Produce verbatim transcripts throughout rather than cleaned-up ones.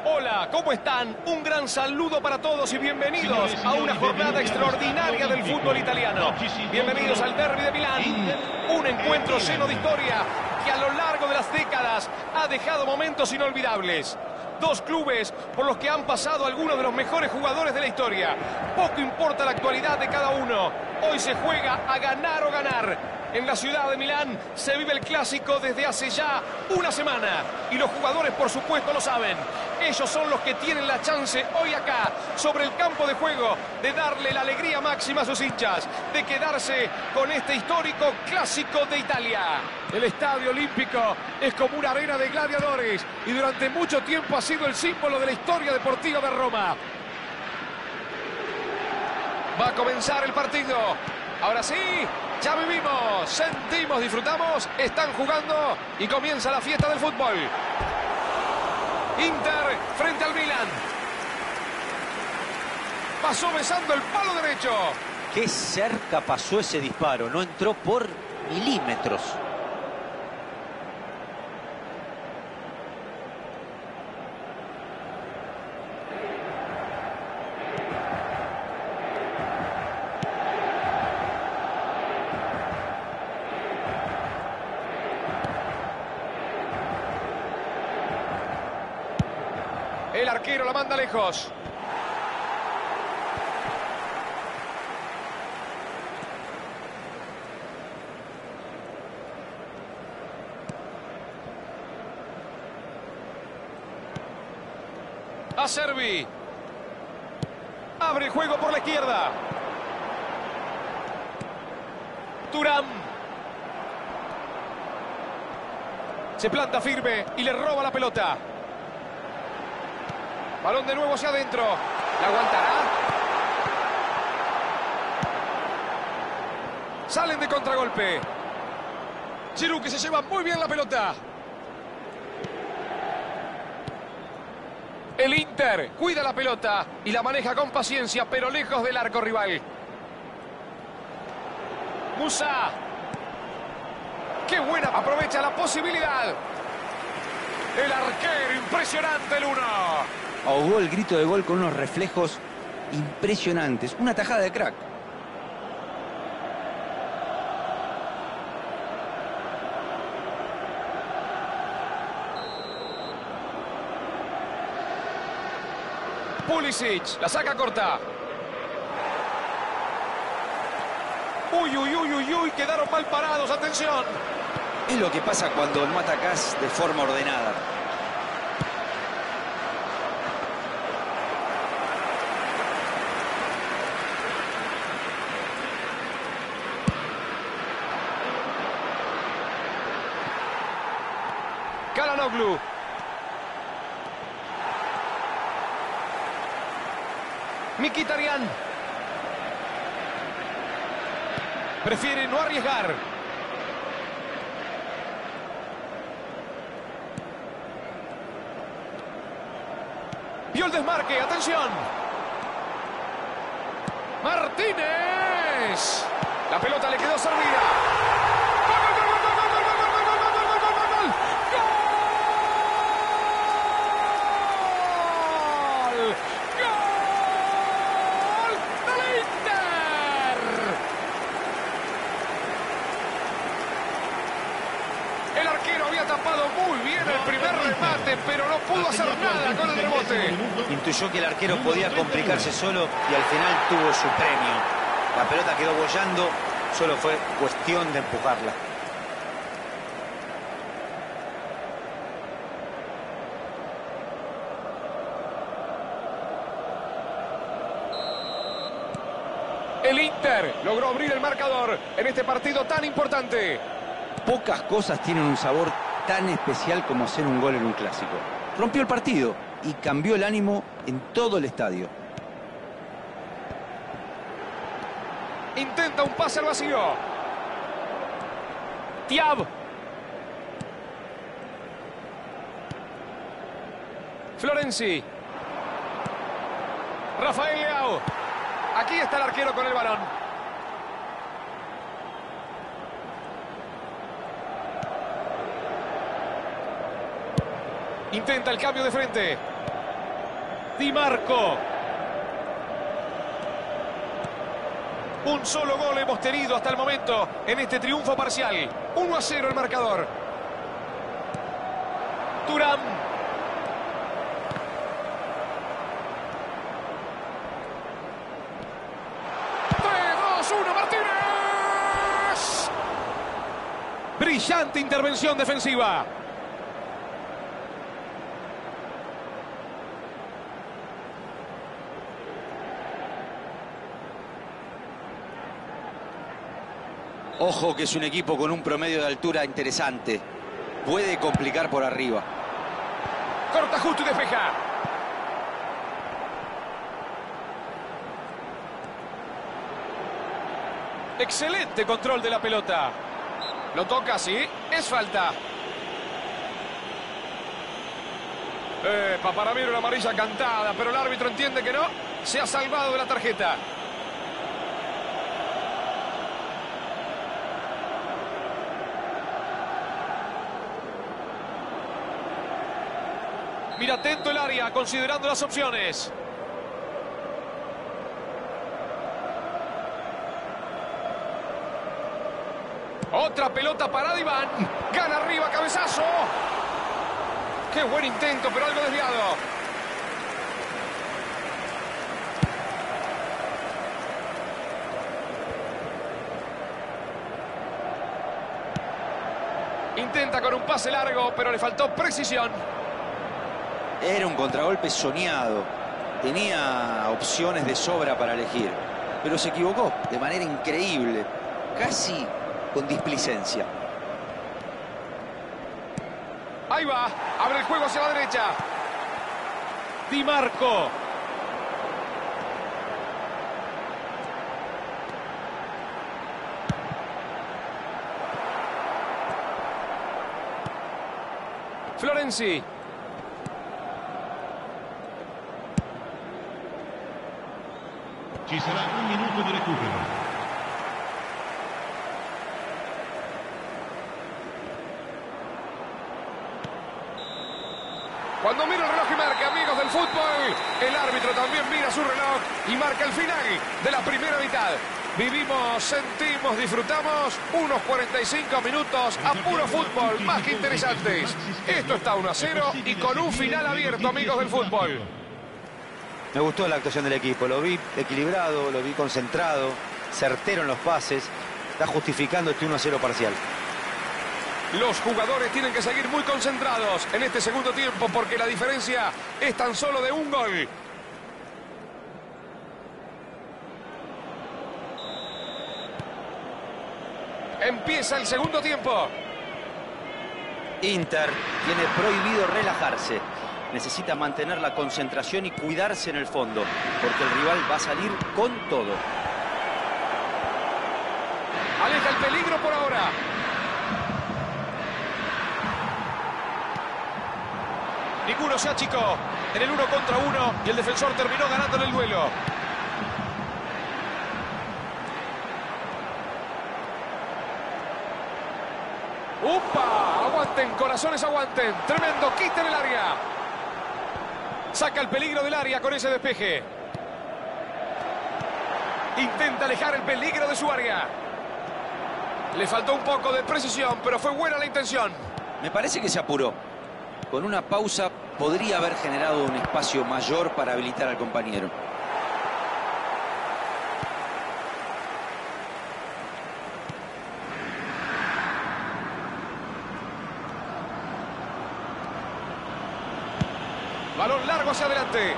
Hola, ¿cómo están? Un gran saludo para todos y bienvenidos a una jornada extraordinaria del fútbol italiano. Bienvenidos al Derby de Milán, un encuentro lleno de historia que a lo largo de las décadas ha dejado momentos inolvidables. Dos clubes por los que han pasado algunos de los mejores jugadores de la historia. Poco importa la actualidad de cada uno. Hoy se juega a ganar o ganar. En la ciudad de Milán se vive el clásico desde hace ya una semana. Y los jugadores, por supuesto, lo saben. Ellos son los que tienen la chance hoy acá, sobre el campo de juego, de darle la alegría máxima a sus hinchas, de quedarse con este histórico clásico de Italia. El Estadio Olímpico es como una arena de gladiadores y durante mucho tiempo ha sido el símbolo de la historia deportiva de Roma. Va a comenzar el partido. Ahora sí, ya vivimos, sentimos, disfrutamos, están jugando y comienza la fiesta del fútbol. Inter frente al Milan. Pasó besando el palo derecho. Qué cerca pasó ese disparo, no entró por milímetros. El arquero la manda lejos. Acerbi. Abre el juego por la izquierda. Thuram. Se planta firme y le roba la pelota. Balón de nuevo hacia adentro. ¿La aguantará? Salen de contragolpe. Giroud, que se lleva muy bien la pelota. El Inter cuida la pelota y la maneja con paciencia, pero lejos del arco rival. Musa. ¡Qué buena! Aprovecha la posibilidad. El arquero, impresionante el uno. Ahogó el grito de gol con unos reflejos impresionantes. Una tajada de crack. Pulisic, la saca corta. Uy, uy, uy, uy, uy, quedaron mal parados, atención. Es lo que pasa cuando no atacás de forma ordenada. Çalhanoğlu. Mkhitaryan. Prefiere no arriesgar. Vio el desmarque, atención. Martínez. La pelota le quedó servida. Tapado muy bien el primer remate, pero no pudo hacer nada con el rebote. Intuyó que el arquero podía complicarse solo y al final tuvo su premio. La pelota quedó boyando, solo fue cuestión de empujarla. El Inter logró abrir el marcador en este partido tan importante. Pocas cosas tienen un sabor tan especial como hacer un gol en un clásico. Rompió el partido y cambió el ánimo en todo el estadio. Intenta un pase al vacío. Thiago. Florenzi. Rafael Leao. Aquí está el arquero con el balón. Intenta el cambio de frente. Di Marco. Un solo gol hemos tenido hasta el momento en este triunfo parcial. uno a cero el marcador. Thuram. tres, dos, uno, Martínez. Brillante intervención defensiva. Ojo que es un equipo con un promedio de altura interesante. Puede complicar por arriba. Corta justo y despeja. Excelente control de la pelota. Lo toca, sí. Es falta. Epa, para mí era una amarilla cantada, pero el árbitro entiende que no. Se ha salvado de la tarjeta. Mira atento el área, considerando las opciones. Otra pelota para Iván. Gana arriba, cabezazo. Qué buen intento, pero algo desviado. Intenta con un pase largo, pero le faltó precisión. Era un contragolpe soñado. Tenía opciones de sobra para elegir. Pero se equivocó de manera increíble. Casi con displicencia. Ahí va. Abre el juego hacia la derecha. Di Marco. Florenzi. Ci sarà un minuto di recupero. Cuando mira el reloj y marca, amigos del fútbol, el árbitro también mira su reloj y marca el final de la primera mitad. Vivimos, sentimos, disfrutamos unos cuarenta y cinco minutos a puro fútbol, más que interesantes. Esto está uno a cero y con un final abierto, amigos del fútbol. Me gustó la actuación del equipo. Lo vi equilibrado, lo vi concentrado, certero en los pases. Está justificando este uno a cero parcial. Los jugadores tienen que seguir muy concentrados en este segundo tiempo porque la diferencia es tan solo de un gol. Empieza el segundo tiempo. Inter tiene prohibido relajarse. Necesita mantener la concentración y cuidarse en el fondo, porque el rival va a salir con todo. Aleja el peligro por ahora. Ninguno se achicó en el uno contra uno y el defensor terminó ganando en el duelo. ¡Upa! Aguanten, corazones, aguanten. Tremendo quita en el área. Saca el peligro del área con ese despeje. Intenta alejar el peligro de su área. Le faltó un poco de precisión, pero fue buena la intención. Me parece que se apuró. Con una pausa podría haber generado un espacio mayor para habilitar al compañero. Balón largo hacia adelante.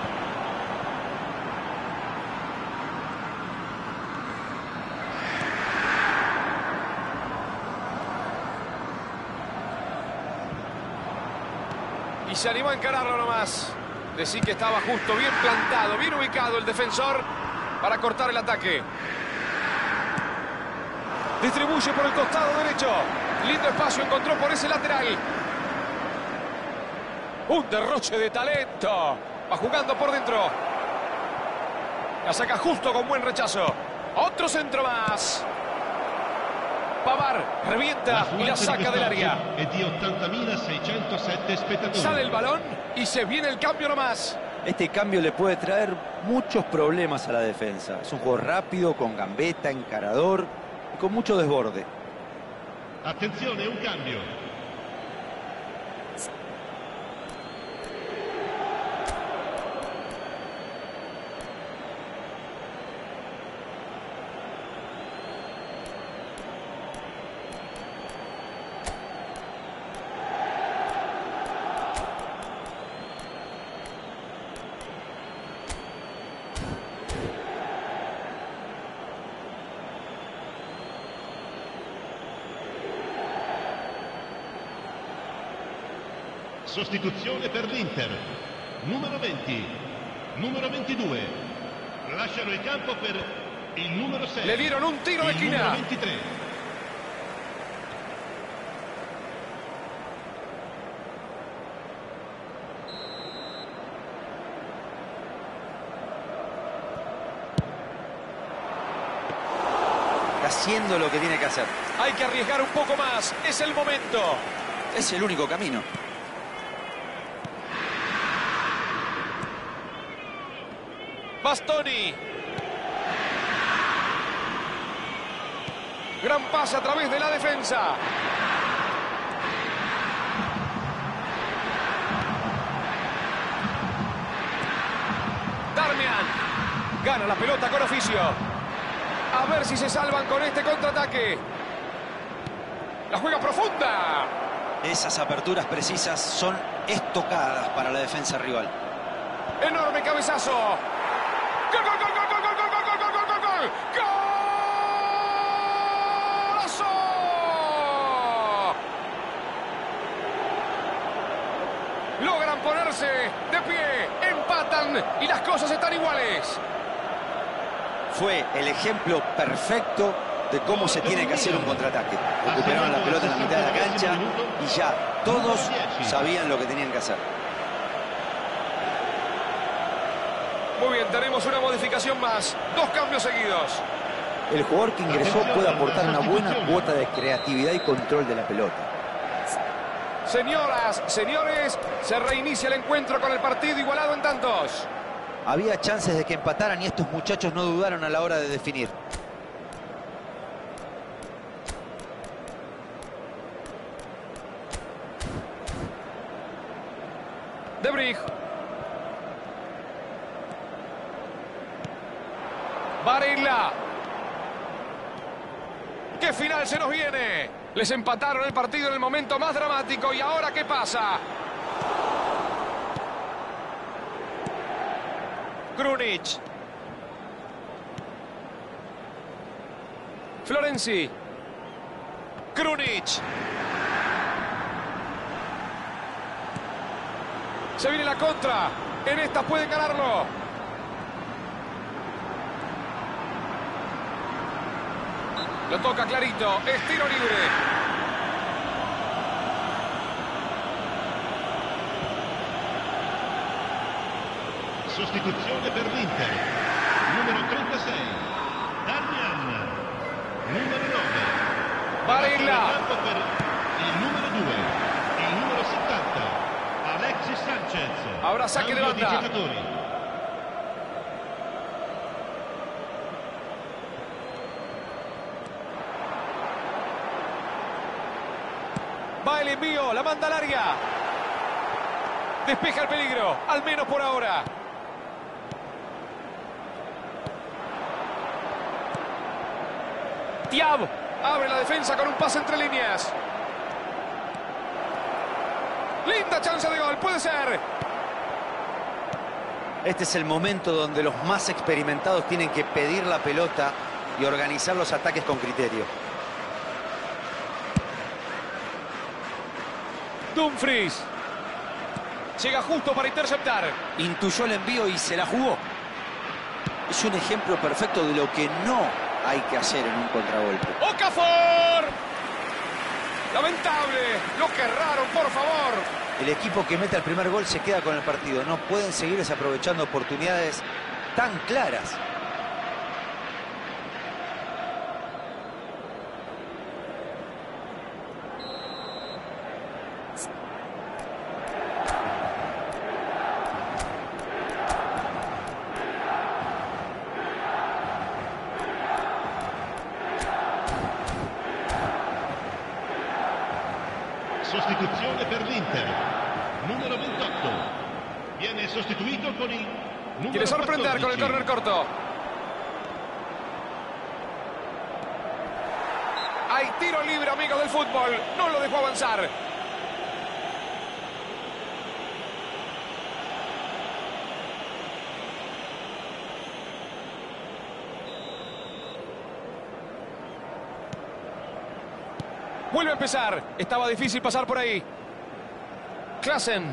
Y se animó a encararlo nomás. Decir que estaba justo, bien plantado, bien ubicado el defensor para cortar el ataque. Distribuye por el costado derecho. Lindo espacio encontró por ese lateral. Un derroche de talento. Va jugando por dentro. La saca justo con buen rechazo. Otro centro más. Pavard revienta y la saca del área. È di ottantamila seicentosette spettatori. Sale el balón y se viene el cambio nomás. Este cambio le puede traer muchos problemas a la defensa. Es un jugador rápido, con gambeta, encarador y con mucho desborde. Attenzione, un cambio. Sostituzione per l'Inter. Numero venti, numero ventidue. Lasciano il campo per il numero sei. Le dieron un tiro de esquina. Numero ventitré. Está haciendo lo que tiene que hacer. Hay que arriesgar un poco más. Es el momento. Es el único camino. Bastoni. Gran pase a través de la defensa. Darmian. Gana la pelota con oficio. A ver si se salvan con este contraataque. La juega profunda. Esas aperturas precisas son estocadas para la defensa rival. Enorme cabezazo. ¡Gol, gol, gol, gol, gol, gol, gol, gol, gol, gol, gol! ¡Golazo! Logran ponerse de pie, empatan y las cosas están iguales. Fue el ejemplo perfecto de cómo se tiene que hacer un contraataque. Recuperaron la pelota en la mitad de la cancha y ya todos sabían lo que tenían que hacer. Muy bien, tenemos una modificación más. Dos cambios seguidos. El jugador que ingresó puede aportar una buena cuota de creatividad y control de la pelota. Señoras, señores, se reinicia el encuentro con el partido igualado en tantos. Había chances de que empataran y estos muchachos no dudaron a la hora de definir. De Brig. Varela. ¡Qué final se nos viene! Les empataron el partido en el momento más dramático. ¿Y ahora qué pasa? Krunic. Florenzi. Krunic. Se viene la contra. En esta pueden ganarlo. Lo toca clarito. Es tiro libre. Sostituzione per l'Inter. Numero trentasei. Darmian. Numero nove. Varela. Campo per il numero due. Il numero settanta. Alexis Sanchez. Habrá saque de Cambio di banda. giocatori. Va el envío, la manda larga. Despeja el peligro, al menos por ahora. Thiago abre la defensa con un pase entre líneas. Linda chance de gol, puede ser. Este es el momento donde los más experimentados tienen que pedir la pelota y organizar los ataques con criterio. Dumfries. Llega justo para interceptar. Intuyó el envío y se la jugó. Es un ejemplo perfecto de lo que no hay que hacer en un contragolpe. ¡Okafor! Lamentable. Lo que erraron, por favor. El equipo que mete el primer gol se queda con el partido. No pueden seguir desaprovechando oportunidades tan claras. sostituzione per l'Inter. Numero ventotto. Viene sostituito con il numero Quiere sorprender con el córner corto. Hay tiro libre, amigos del fútbol. No lo dejó avanzar. Vuelve a empezar. Estaba difícil pasar por ahí. Klaassen.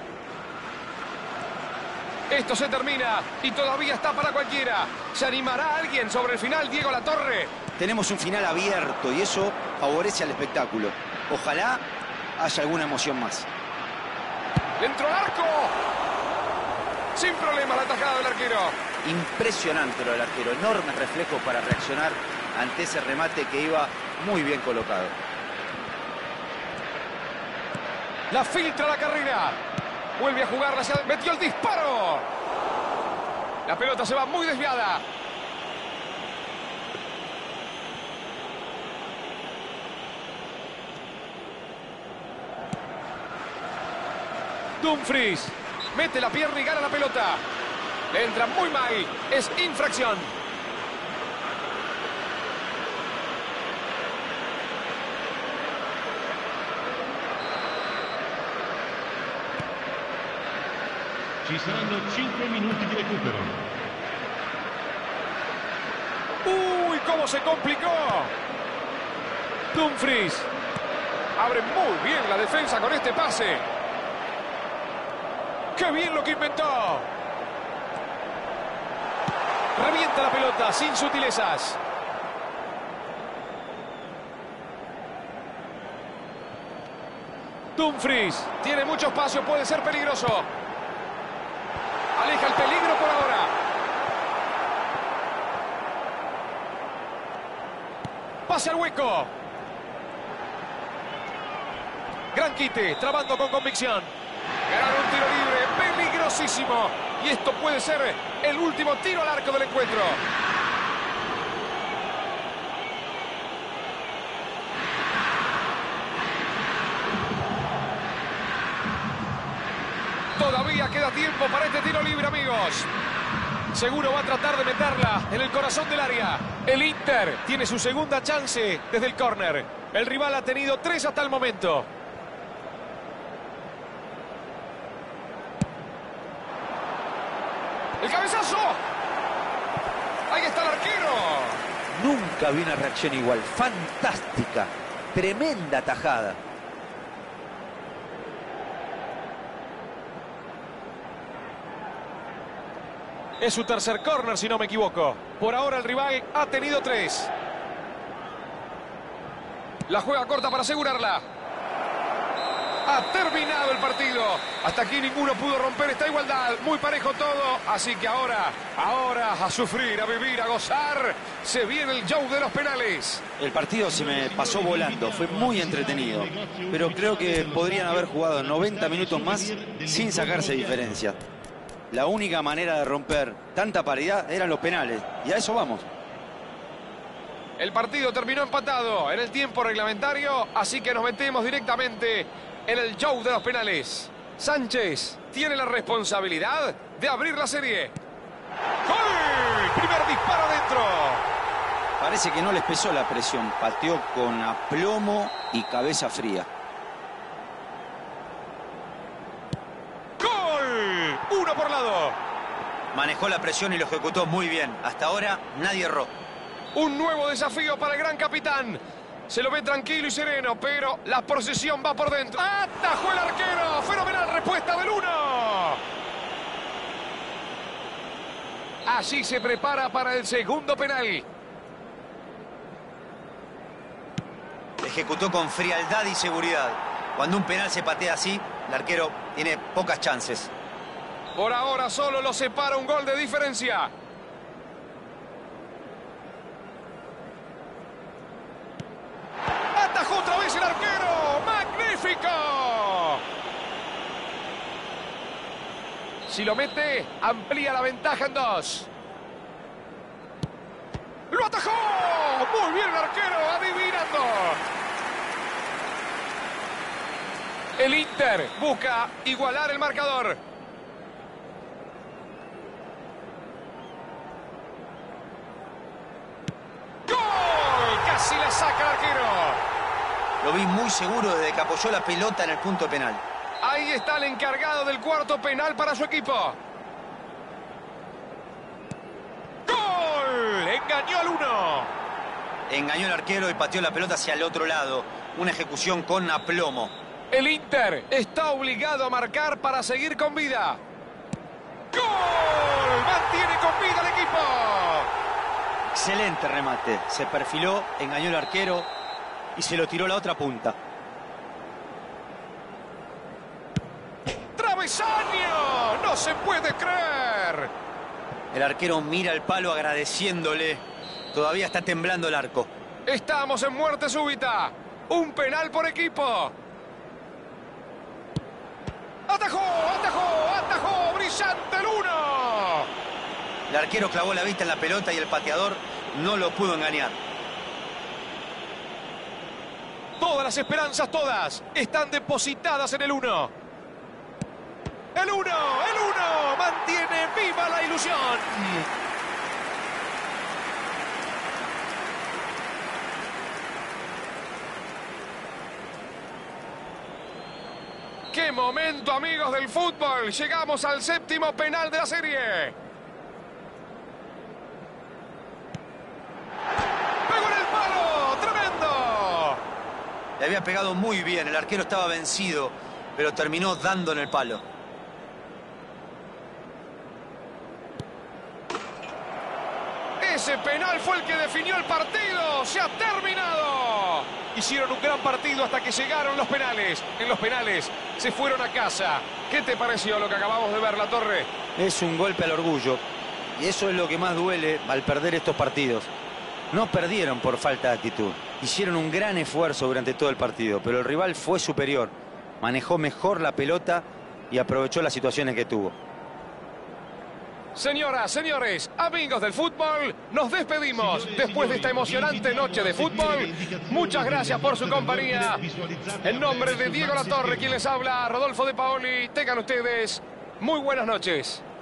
Esto se termina y todavía está para cualquiera. ¿Se animará alguien sobre el final, Diego Latorre? Tenemos un final abierto y eso favorece al espectáculo. Ojalá haya alguna emoción más. ¡Dentro del arco! Sin problema la tajada del arquero. Impresionante lo del arquero. Enormes reflejos para reaccionar ante ese remate que iba muy bien colocado. La filtra la carrera. Vuelve a jugarla hacia... ¡Metió el disparo! La pelota se va muy desviada. Dumfries. Mete la pierna y gana la pelota. Le entra muy mal. Es infracción. Ci saranno cinque minuti di recupero. ¡Uy! ¡Cómo se complicó! Dumfries. Abre muy bien la defensa con este pase. ¡Qué bien lo que inventó! Revienta la pelota sin sutilezas. Dumfries. Tiene mucho espacio, puede ser peligroso. Aleja el peligro por ahora. Pase al hueco. Gran quite, trabando con convicción. Ganar un tiro libre, peligrosísimo. Y esto puede ser el último tiro al arco del encuentro. Todavía queda tiempo para este tiro libre, amigos. Seguro va a tratar de meterla en el corazón del área. El Inter tiene su segunda chance desde el córner. El rival ha tenido tres hasta el momento. ¡El cabezazo! ¡Ahí está el arquero! Nunca vi una reacción igual. Fantástica. Tremenda tajada. Es su tercer córner, si no me equivoco. Por ahora el rival ha tenido tres. La juega corta para asegurarla. Ha terminado el partido. Hasta aquí ninguno pudo romper esta igualdad. Muy parejo todo. Así que ahora, ahora a sufrir, a vivir, a gozar. Se viene el show de los penales. El partido se me pasó volando. Fue muy entretenido. Pero creo que podrían haber jugado noventa minutos más sin sacarse diferencia. La única manera de romper tanta paridad eran los penales. Y a eso vamos. El partido terminó empatado en el tiempo reglamentario. Así que nos metemos directamente en el show de los penales. Sánchez tiene la responsabilidad de abrir la serie. ¡Gol! Primer disparo adentro. Parece que no les pesó la presión. Pateó con aplomo y cabeza fría. ¡Gol! Uno por lado. Manejó la presión y lo ejecutó muy bien. Hasta ahora nadie erró. Un nuevo desafío para el gran capitán. Se lo ve tranquilo y sereno, pero la procesión va por dentro. ¡Atajó el arquero! ¡Fenomenal respuesta del uno! Allí se prepara para el segundo penal. Ejecutó con frialdad y seguridad. Cuando un penal se patea así, el arquero tiene pocas chances. Por ahora solo lo separa un gol de diferencia. ¡Atajó otra vez el arquero! ¡Magnífico! Si lo mete, amplía la ventaja en dos. ¡Lo atajó! ¡Muy bien el arquero! ¡Adivinando! El Inter busca igualar el marcador. ¡Gol! Casi la saca el arquero. Lo vi muy seguro desde que apoyó la pelota en el punto penal. Ahí está el encargado del cuarto penal para su equipo. ¡Gol! Engañó al uno. Engañó al arquero y pateó la pelota hacia el otro lado. Una ejecución con aplomo. El Inter está obligado a marcar para seguir con vida. ¡Gol! Mantiene con vida el equipo. Excelente remate. Se perfiló, engañó al arquero y se lo tiró a la otra punta. ¡Travesaño! ¡No se puede creer! El arquero mira el palo agradeciéndole. Todavía está temblando el arco. Estamos en muerte súbita. Un penal por equipo. ¡Atajó! ¡Atajó! ¡Atajó! ¡Brillante el uno! El arquero clavó la vista en la pelota y el pateador no lo pudo engañar. Todas las esperanzas, todas, están depositadas en el uno. ¡El uno! ¡El uno! ¡Mantiene viva la ilusión! ¡Qué momento, amigos del fútbol! Llegamos al séptimo penal de la serie. ¡Pegó en el palo! ¡Tremendo! Le había pegado muy bien. El arquero estaba vencido, pero terminó dando en el palo. Ese penal fue el que definió el partido. ¡Se ha terminado! Hicieron un gran partido hasta que llegaron los penales. En los penales se fueron a casa. ¿Qué te pareció lo que acabamos de ver, La Torre? Es un golpe al orgullo. Y eso es lo que más duele al perder estos partidos. No perdieron por falta de actitud. Hicieron un gran esfuerzo durante todo el partido, pero el rival fue superior. Manejó mejor la pelota y aprovechó las situaciones que tuvo. Señoras, señores, amigos del fútbol, nos despedimos después de esta emocionante noche de fútbol. Muchas gracias por su compañía. En nombre de Diego La Torre, quien les habla, Rodolfo De Paoli, tengan ustedes muy buenas noches.